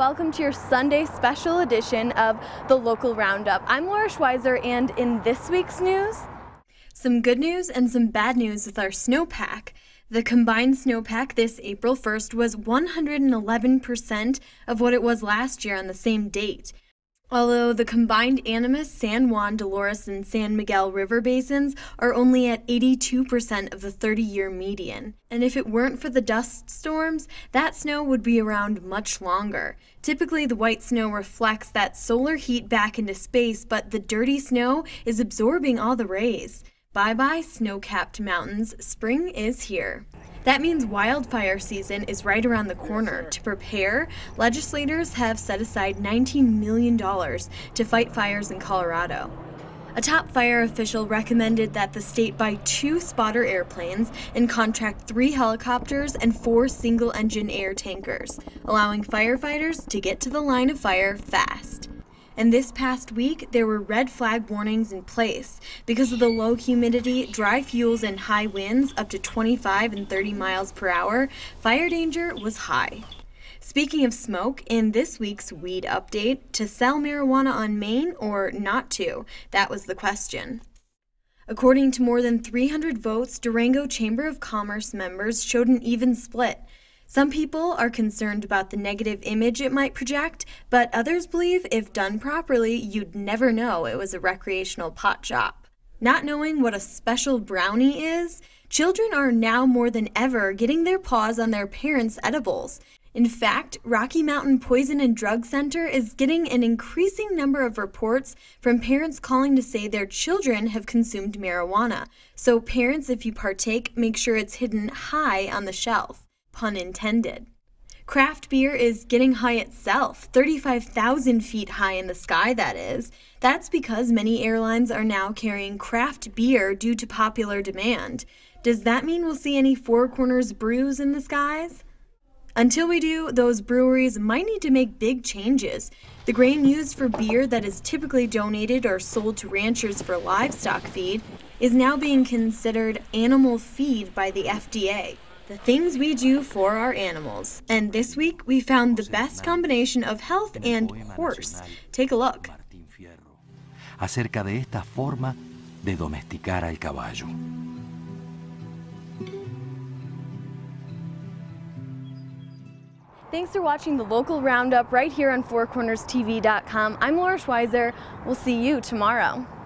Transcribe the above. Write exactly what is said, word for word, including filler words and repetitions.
welcome to your Sunday special edition of the Local Roundup. I'm Laura Schweizer, and in this week's news, some good news and some bad news with our snowpack. The combined snowpack this April first was one hundred eleven percent of what it was last year on the same date. Although the combined Animas, San Juan, Dolores, and San Miguel River basins are only at eighty-two percent of the thirty-year median. And if it weren't for the dust storms, that snow would be around much longer. Typically, the white snow reflects that solar heat back into space, but the dirty snow is absorbing all the rays. Bye-bye, snow-capped mountains. Spring is here. That means wildfire season is right around the corner. To prepare, legislators have set aside nineteen million dollars to fight fires in Colorado. A top fire official recommended that the state buy two spotter airplanes and contract three helicopters and four single-engine air tankers, allowing firefighters to get to the line of fire fast. And this past week, there were red flag warnings in place. Because of the low humidity, dry fuels, and high winds up to twenty-five and thirty miles per hour, fire danger was high. Speaking of smoke, in this week's weed update, to sell marijuana on Main or not to? That was the question. According to more than three hundred votes, Durango Chamber of Commerce members showed an even split. Some people are concerned about the negative image it might project, but others believe if done properly, you'd never know it was a recreational pot shop. Not knowing what a special brownie is, children are now more than ever getting their paws on their parents' edibles. In fact, Rocky Mountain Poison and Drug Center is getting an increasing number of reports from parents calling to say their children have consumed marijuana. So parents, if you partake, make sure it's hidden high on the shelf. Pun intended. Craft beer is getting high itself, thirty-five thousand feet high in the sky, that is. That's because many airlines are now carrying craft beer due to popular demand. Does that mean we'll see any Four Corners brews in the skies? Until we do, those breweries might need to make big changes. The grain used for beer that is typically donated or sold to ranchers for livestock feed is now being considered animal feed by the F D A. The things we do for our animals. And this week, we found the best combination of health and horse. Take a look. Acerca de esta forma de domesticar al caballo. Thanks for watching the Local Roundup right here on four corners T V dot com. I'm Laura Schweizer. We'll see you tomorrow.